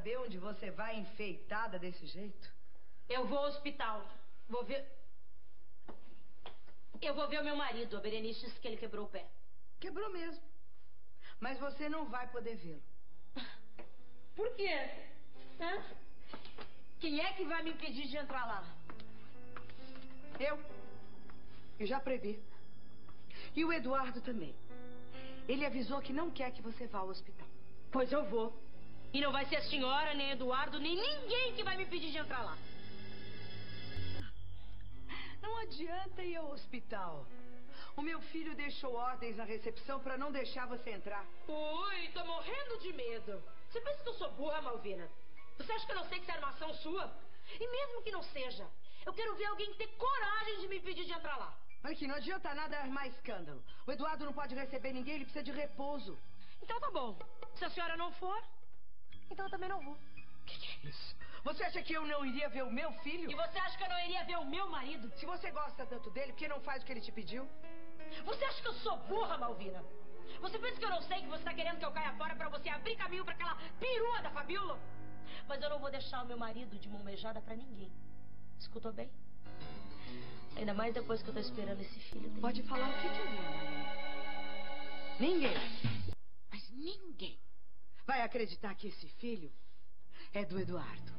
saber onde você vai enfeitada desse jeito? Eu vou ao hospital. Eu vou ver o meu marido. A Berenice disse que ele quebrou o pé. Quebrou mesmo. Mas você não vai poder vê-lo. Por quê? Hã? Quem é que vai me impedir de entrar lá? Eu já previ. E o Eduardo também. Ele avisou que não quer que você vá ao hospital. Pois eu vou. E não vai ser a senhora, nem Eduardo, nem ninguém que vai me impedir de entrar lá. Não adianta ir ao hospital. O meu filho deixou ordens na recepção para não deixar você entrar. Ui, tô morrendo de medo. Você pensa que eu sou burra, Malvina? Você acha que eu não sei que isso é armação sua? E mesmo que não seja, eu quero ver alguém ter coragem de me impedir de entrar lá. Olha que não adianta nada armar escândalo. O Eduardo não pode receber ninguém, ele precisa de repouso. Então tá bom. Se a senhora não for, então eu também não vou. Que é isso? Você acha que eu não iria ver o meu filho? E você acha que eu não iria ver o meu marido? Se você gosta tanto dele, por que não faz o que ele te pediu? Você acha que eu sou burra, Malvina? Você pensa que eu não sei que você tá querendo que eu caia fora pra você abrir caminho pra aquela perua da Fabiola? Mas eu não vou deixar o meu marido de mão beijada pra ninguém. Escutou bem? Ainda mais depois que eu tô esperando esse filho dele. Pode falar o que quiser, Maria. Ninguém, mas ninguém vai acreditar que esse filho é do Eduardo.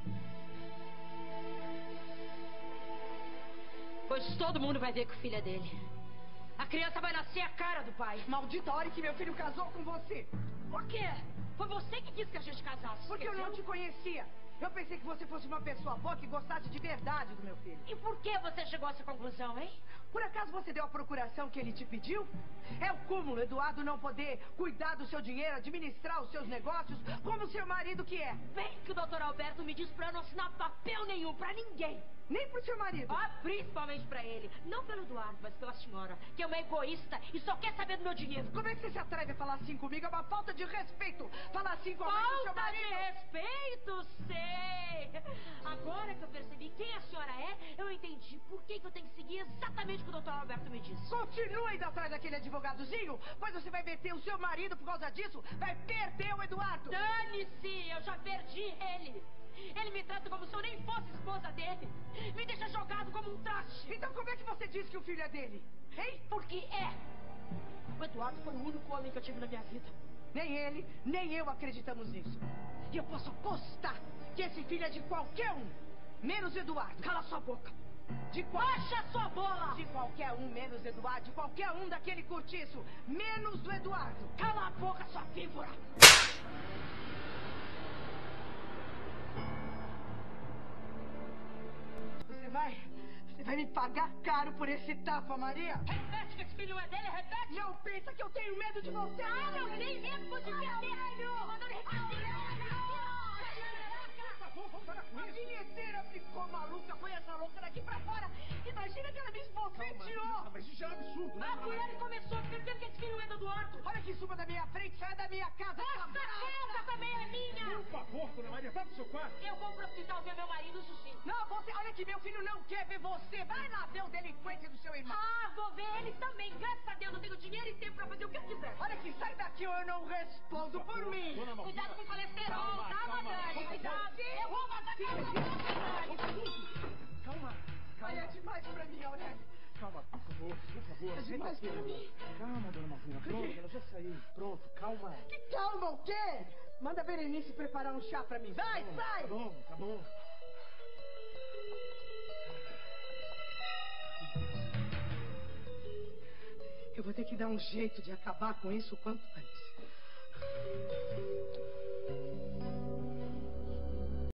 Pois todo mundo vai ver que o filho é dele. A criança vai nascer a cara do pai. Maldita hora que meu filho casou com você. Por quê? Foi você que quis que a gente casasse. Porque eu não te conhecia. Eu pensei que você fosse uma pessoa boa que gostasse de verdade do meu filho. E por que você chegou a essa conclusão, hein? Por acaso você deu a procuração que ele te pediu? É o cúmulo, Eduardo não poder cuidar do seu dinheiro, administrar os seus negócios, como seu marido que é. Bem que o doutor Alberto me disse pra eu não assinar papel nenhum pra ninguém. Nem pro seu marido? Ah, principalmente pra ele. Não pelo Eduardo, mas pela senhora, que é uma egoísta e só quer saber do meu dinheiro. Como é que você se atreve a falar assim comigo? É uma falta de respeito. Falar assim com a mãe do seu marido. Falta de respeito, sei. Agora que eu percebi quem a senhora é, eu entendi por que eu tenho que seguir exatamente o que o doutor Alberto me disse. Continue indo atrás daquele advogadozinho, pois você vai meter o seu marido por causa disso. Vai perder o Eduardo. Dane-se, eu já perdi ele. Ele me trata como se eu nem fosse esposa dele. Me deixa jogado como um traste. Então como é que você diz que o filho é dele? Hein? Porque é. O Eduardo foi o único homem que eu tive na minha vida. Nem ele, nem eu acreditamos nisso. E eu posso apostar que esse filho é de qualquer um, menos Eduardo. Cala sua boca. Baixa sua bola. De qualquer um, menos Eduardo. De qualquer um daquele cortiço, menos do Eduardo. Cala a boca, sua víbora. Você vai me pagar caro por esse tapa, Maria? Repete que esse filho é dele, repete! Não pensa que eu tenho medo de você! Ah, não tem medo, você devia ter! Mandando A vinheteira ficou maluca, põe essa louca daqui pra fora! Imagina que ela me esbofeteou! Mas isso é um absurdo, né? A mulher começou dizendo que esse filho é do Eduardo! Olha aqui em cima da minha frente, sai da minha casa! Essa casa também é minha! Por favor, dona Maria, vá pro seu quarto! Eu vou pro hospital ver meu marido, isso sim! Não, olha que meu filho não quer ver você! Vai lá ver o delinquente do seu irmão! Ah, vou ver ele também! Graças a Deus, eu tenho dinheiro e tempo pra fazer o que eu quiser! Olha aqui, sai daqui ou eu não respondo por mim! Cuidado com o colesterol, tá, Madani? Cuidado! Eu vou matar Calma! Olha, é demais pra mim, Aurélio! Calma, por favor. É demais pra mim! Calma, dona Malvina, pronto, ela já saiu. Pronto, calma. Que calma o quê? Manda a Berenice preparar um chá pra mim. Vai, sai! Tá bom. Eu vou ter que dar um jeito de acabar com isso o quanto antes.